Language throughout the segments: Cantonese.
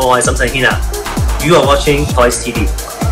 我係沈世軒啊。You are watching Toys TV。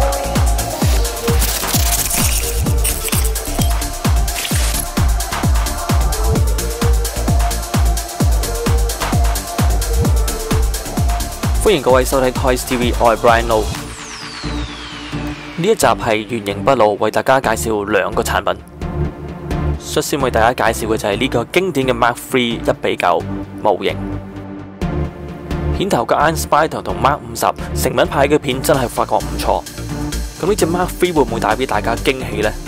歡迎各位收睇 Toys TV， 我係 Brian Low。呢一集係原形畢露，為大家介紹兩個產品。率先為大家介紹嘅就係呢個經典嘅 Mark III 1:9模型。片頭嘅 Iron Spider 同 Mark 50成品牌嘅片真係發覺唔錯。咁呢隻 Mark III 會唔會帶俾大家驚喜呢？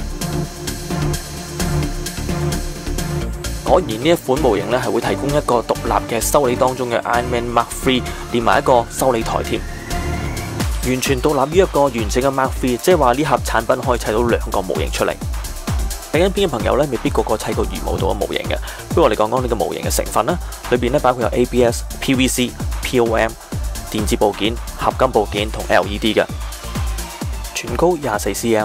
果然呢一款模型呢係會提供一個獨立嘅修理當中嘅 Iron Man Mark III，連埋一個修理台添，完全獨立於一個完整嘅 Mark III，即係話呢盒產品可以砌到兩個模型出嚟。睇緊片嘅朋友呢，未必個個砌過魚模島嘅模型嘅，不如我哋講講呢個模型嘅成分啦。裏邊呢包括有 ABS、PVC、POM、電子部件、合金部件同 LED 嘅，全高24 cm。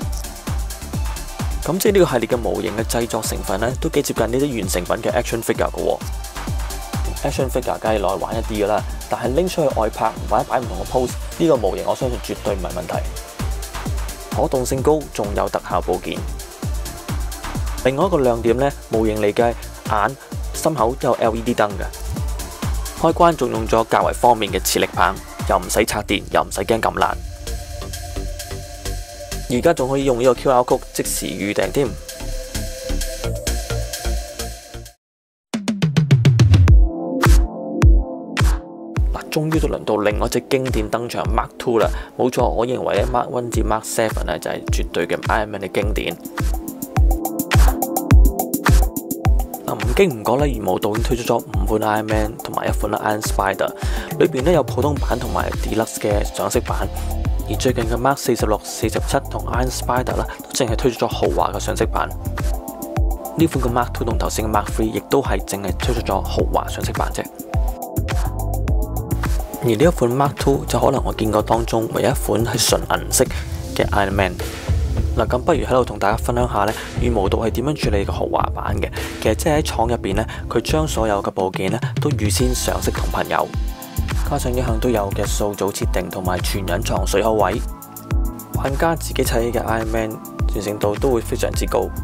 咁即係呢個系列嘅模型嘅製作成分呢，都幾接近呢啲完成品嘅 action figure 嘅喎。action figure 梗係攞嚟玩一啲噶啦，但係拎出去外拍或者擺唔同嘅 pose， 呢個模型我相信絕對唔係問題。可動性高，仲有特效部件。另外一個亮點呢，模型嚟嘅眼、心口都有 LED 燈嘅，開關仲用咗較為方便嘅磁力棒，又唔使插電，又唔使驚撳爛。而家仲可以用呢個 QR code 即時預訂添。嗱，終於都輪到另外一隻經典登場 Mark II 啦。冇錯，我認為咧 Mark 1至 Mark 7咧就係絕對嘅 Iron Man 嘅經典。唔經唔覺咧，魚模島已經推出咗5款 Iron Man 同埋1款 Iron Spider， 裏邊咧有普通版同埋 Deluxe 嘅上色版。而最近嘅 Mark 46、47同 Iron Spider 啦，都淨係推出咗豪華嘅上色版。呢款嘅 Mark II 同頭先嘅 Mark III 亦都係淨係推出咗豪華上色版啫。而呢一款 Mark II 就可能我見過當中唯一一款係純銀色嘅 Iron Man。嗱，咁不如喺度同大家分享下呢，魚模島係點樣處理個豪華版嘅？其實即係喺廠入邊呢，佢將所有嘅部件呢都預先上色同噴油，加上一向都有嘅數組設定同埋全隱藏水口位，玩家自己砌嘅 Iron Man 完成度都會非常之高。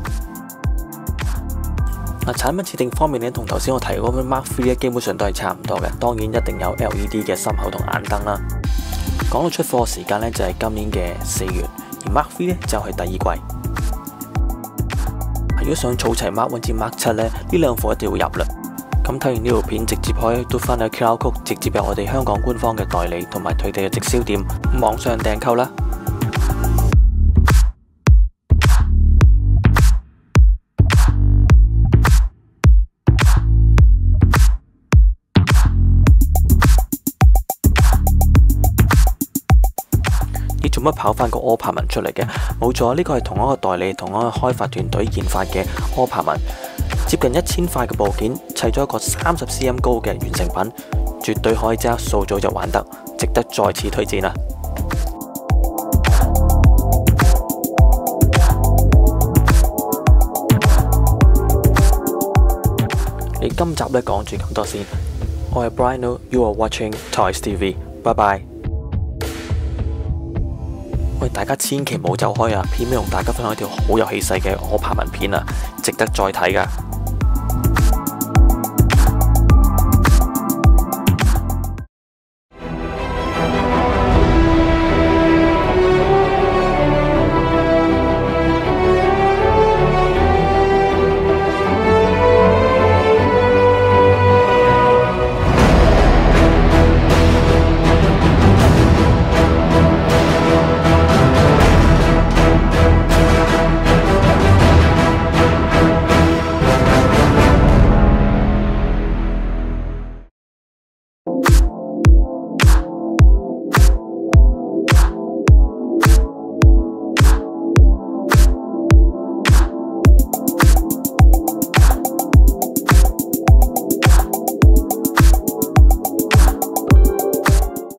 嗱，產品設定方面呢，同頭先我提嗰款 Mark III 基本上都係差唔多嘅，當然一定有 LED 嘅心口同眼燈啦。講到出貨時間呢，就係今年嘅4月。而 Mark III 咧就係第2季。如果想儲齊 Mark 1至 Mark 7咧，呢兩貨一定要入啦。咁睇完呢條片，直接可以嘟翻去 QR code，直接入我哋香港官方嘅代理同埋佢哋嘅直銷店網上訂購啦。做乜跑翻個柯柏文出嚟嘅？冇錯，呢個係同一個代理、同一個開發團隊研發嘅柯柏文，接近1000塊嘅部件砌咗一個30 cm 高嘅完成品，絕對可以即刻掃組就玩得，值得再次推薦啦！你今集呢講住咁多先，我係 Brian Low，You are watching Toys TV， 拜拜。喂，大家千祈唔好走開啊！片尾同大家分享一條好有氣勢嘅柯柏文片啊，值得再睇㗎。